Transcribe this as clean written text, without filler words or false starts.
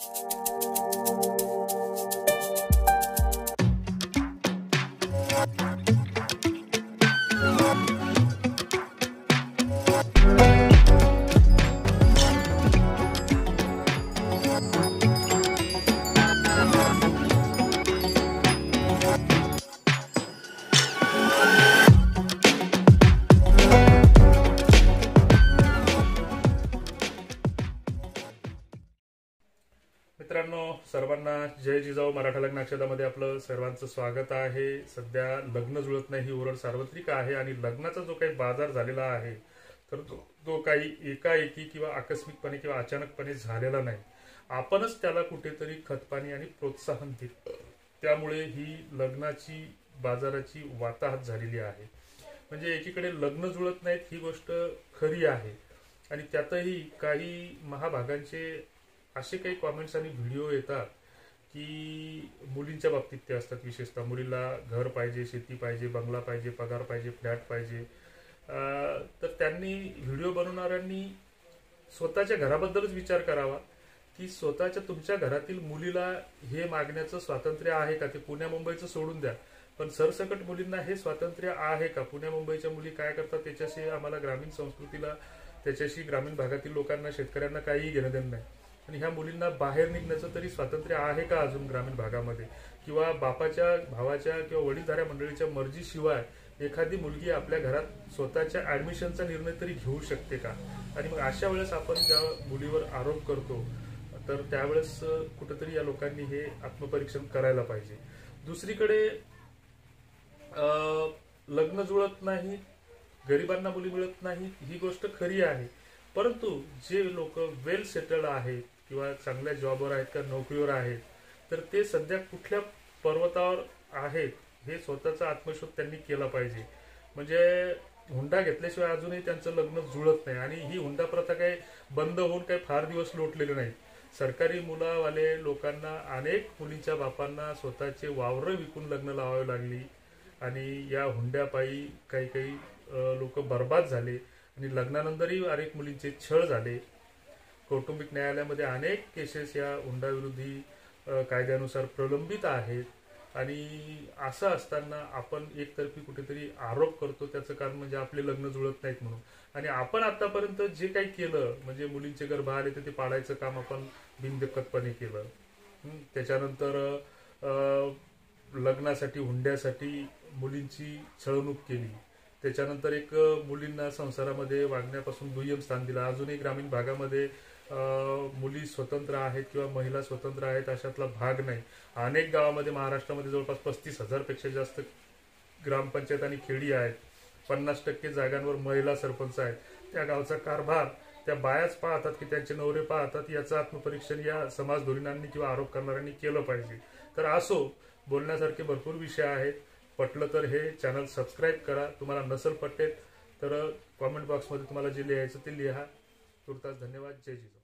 मित्रांनो, सर्वांना जय जिजाऊ मराठा लग्न अक्षदामध्ये आपलं सर्वांचं स्वागत आहे। सध्या लग्न जुळत नाही ही ओरड सार्वत्रिक आहे आणि लग्नाचा जो काही बाजार झालेला आहे तर तो काही एकाएकी किंवा आकस्मिकपणे किंवा अचानकपणे झालेला नाही। आपणच त्याला कुठेतरी खतपाणी आणि प्रोत्साहन दिलं, त्यामुळे ही लग्नाची बाजाराची वाताहत झालेली आहे। म्हणजे एकीकडे लग्न जुळत नाहीत ही गोष्ट खरी आहे आणि त्यातही काही महाभागांचे असे काही कमेंट्स आणि व्हिडिओ येतात की मुलींच्या बाबतीत ते असतात। विशेषतः मुलीला घर पाहिजे, शेती पाहिजे, बंगला पाहिजे, पगार पाहिजे, फ्लॅट पाहिजे। तर त्यांनी व्हिडिओ बनवणाऱ्यांनी स्वतःच्या घराबद्दलच विचार करावा की स्वतःच्या तुमच्या घरातील मुलीला हे मागण्याचं स्वातंत्र्य आहे का। ते पुण्या मुंबईचं सोडून द्या, पण सरसकट मुलींना हे स्वातंत्र्य आहे का। पुण्या मुंबईच्या मुली काय करतात त्याच्याशी आम्हाला, ग्रामीण संस्कृतीला, त्याच्याशी ग्रामीण भागातील लोकांना, शेतकऱ्यांना काहीही घेणं देणं नाही। आणि ह्या मुलींना बाहेर निघण्याचं तरी स्वातंत्र्य आहे का अजून ग्रामीण भागामध्ये, किंवा बापाच्या, भावाच्या किंवा वडीलधाऱ्या मंडळीच्या मर्जीशिवाय एखादी मुलगी आपल्या घरात स्वतःच्या ऍडमिशनचा निर्णय तरी घेऊ शकते का। आणि मग अशा वेळेस आपण ज्या मुलीवर आरोप करतो तर त्यावेळेस कुठेतरी या लोकांनी हे आत्मपरीक्षण करायला पाहिजे। दुसरीकडे लग्न जुळत नाही, गरिबांना मुली मिळत नाही ही गोष्ट खरी आहे, परंतु जे लोक वेल सेटल्ड आहेत किंवा चांगल्या जॉबवर आहेत किंवा नोकरीवर आहेत तर ते सध्या कुठल्या पर्वतावर आहेत हे स्वतःचा आत्मशोध त्यांनी केला पाहिजे। म्हणजे हुंडा घेतल्याशिवाय अजूनही त्यांचं लग्न जुळत नाही आणि ही हुंडा प्रथा काही बंद होऊन काही फार दिवस लोटलेले नाही। सरकारी मुलावाले लोकांना, अनेक मुलींच्या बापांना स्वतःचे वावर विकून लग्न लावावे लागली आणि या हुंड्यापायी काही काही लोक बर्बाद झाले आणि लग्नानंतरही अनेक मुलींचे छळ झाले। कौटुंबिक न्यायालयामध्ये अनेक केसेस या हुंडाविरोधी कायद्यानुसार प्रलंबित आहेत आणि असं असताना आपण एकतर्फी कुठेतरी आरोप करतो, त्याचं कारण म्हणजे आपले लग्न जुळत नाहीत म्हणून। आणि आपण आतापर्यंत जे काही केलं म्हणजे मुलींचे गर्भ आले तर ते पाडायचं काम आपण बिनदिक्कतपणे केलं। त्याच्यानंतर लग्नासाठी, हुंड्यासाठी मुलींची छळवणूक केली। त्याच्यानंतर एक मुलींना संसारामध्ये वागण्यापासून दुय्यम स्थान दिलं। अजूनही ग्रामीण भागामध्ये मुली स्वतंत्र आहेत किंवा महिला स्वतंत्र आहेत अशातला भाग नाही। अनेक गावामध्ये, महाराष्ट्रामध्ये जवळपास 35,000 पेक्षा जास्त ग्रामपंचायत आणि खेडी आहेत। 50% जागांवर महिला सरपंच आहेत। त्या गावचा कारभार त्या बायाच पाहतात की त्यांचे नवरे पाहतात। याचं आत्मपरीक्षण या समाज धोरणांनी किंवा आरोप करणाऱ्यांनी केलं पाहिजे। तर असो, बोलण्यासारखे भरपूर विषय आहेत। पटलं तर हे चॅनल सबस्क्राईब करा, तुम्हाला नसेल पटेल तर कॉमेंट बॉक्समध्ये तुम्हाला जे लिहायचं ते लिहा। तुर्तास धन्यवाद। जय जिजाऊ।